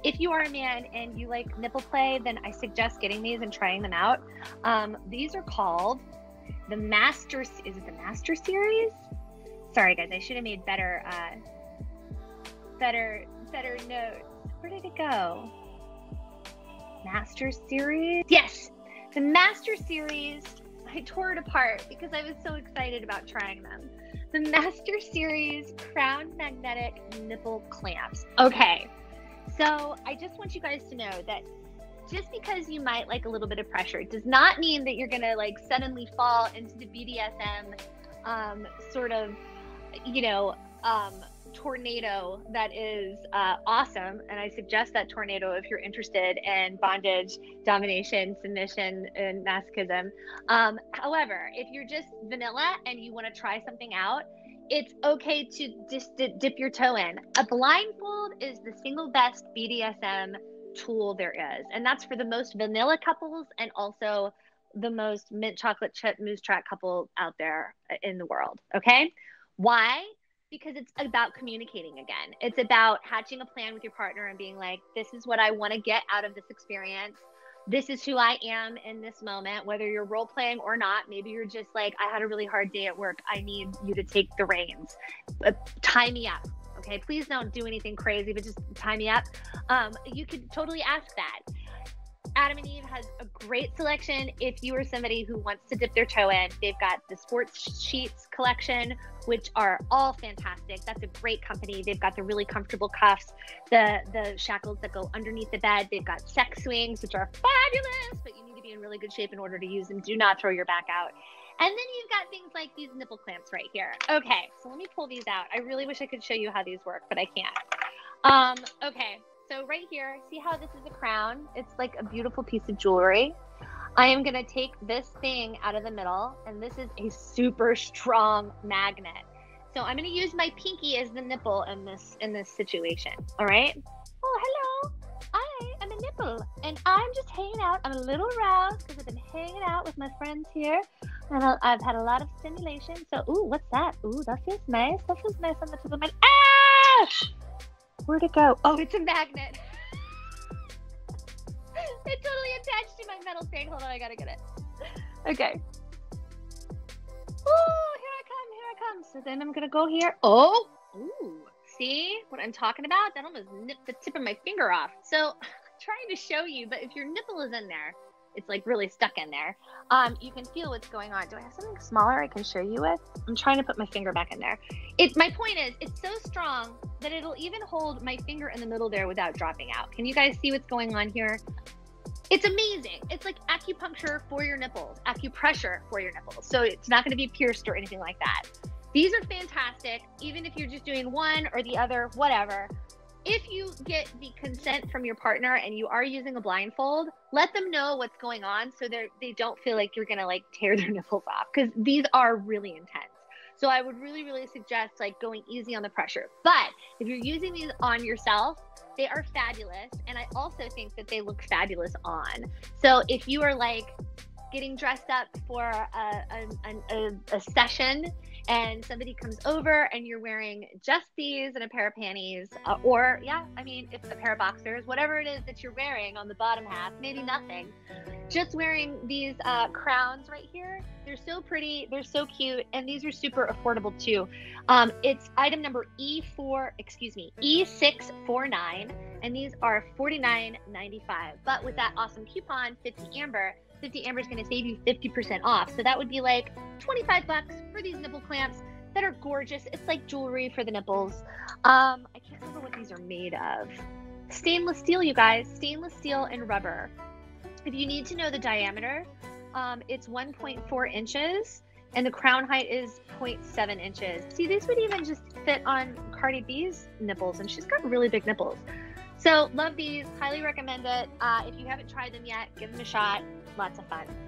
if you are a man and you like nipple play, then I suggest getting these and trying them out. These are called the Master. Is it the Master Series? Sorry, guys, I should have made better notes. Where did it go? Master Series? Yes, the Master Series. I tore it apart because I was so excited about trying them. The Master Series Crown Magnetic Nipple Clamps. Okay, so I just want you guys to know that just because you might like a little bit of pressure does not mean that you're gonna like suddenly fall into the BDSM sort of, tornado that is awesome. And I suggest that tornado if you're interested in bondage, domination, submission, and masochism. However, if you're just vanilla and you want to try something out, it's okay to just dip your toe in. A blindfold is the single best BDSM tool there is. And that's for the most vanilla couples and also the most mint chocolate chip moose track couple out there in the world. Okay? Why? Because it's about communicating again. It's about hatching a plan with your partner and being like, this is what I want to get out of this experience. This is who I am in this moment, whether you're role playing or not. Maybe you're just like, I had a really hard day at work. I need you to take the reins. Tie me up. Okay. Please don't do anything crazy, but just tie me up. You could totally ask that. Adam and Eve has a great selection. If you are somebody who wants to dip their toe in, they've got the Sports Sheets collection, which are all fantastic. That's a great company. They've got the really comfortable cuffs, the shackles that go underneath the bed. They've got sex swings, which are fabulous, but you need to be in really good shape in order to use them. Do not throw your back out. And then you've got things like these nipple clamps right here. Okay, so let me pull these out. I really wish I could show you how these work, but I can't. Okay. So right here, see how this is a crown? It's like a beautiful piece of jewelry. I am gonna take this thing out of the middle, and this is a super strong magnet. So I'm gonna use my pinky as the nipple in this situation, all right? Oh, hello, I am a nipple, and I'm just hanging out. I'm a little aroused because I've been hanging out with my friends here, and I've had a lot of stimulation. So, ooh, what's that? Ooh, that feels nice. That feels nice on the tip of my, ah! Where'd it go? Oh, it's a magnet. It's totally attached to my metal thing. Hold on, I gotta get it. Okay. Oh, here I come. So then I'm gonna go here. Oh, ooh, see what I'm talking about? That almost nipped the tip of my finger off. So I'm trying to show you, but if your nipple is in there, it's like really stuck in there. You can feel what's going on. Do I have something smaller I can show you with? I'm trying to put my finger back in there. My point is, it's so strong that it'll even hold my finger in the middle there without dropping out. Can you guys see what's going on here? It's amazing. It's like acupuncture for your nipples, acupressure for your nipples. So it's not going to be pierced or anything like that. These are fantastic, even if you're just doing one or the other, whatever. If you get the consent from your partner and you are using a blindfold, let them know what's going on so they don't feel like you're going to like tear their nipples off, because these are really intense. So I would really, really suggest like going easy on the pressure. But if you're using these on yourself, they are fabulous. And I also think that they look fabulous on. So if you are like getting dressed up for a session and somebody comes over and you're wearing just these and a pair of panties, or if a pair of boxers, whatever it is that you're wearing on the bottom half, maybe nothing, just wearing these crowns right here. They're so pretty, they're so cute, and these are super affordable too. It's item number E649, and these are $49.95. But with that awesome coupon, 50 Amber is going to save you 50% off. So that would be like $25 for these nipple clamps that are gorgeous. It's like jewelry for the nipples. I can't remember what these are made of. Stainless steel, you guys. Stainless steel and rubber. If you need to know the diameter, it's 1.4 inches and the crown height is 0.7 inches. See, these would even just fit on Cardi B's nipples, and she's got really big nipples. So love these, highly recommend it. If you haven't tried them yet, give them a shot. Lots of fun.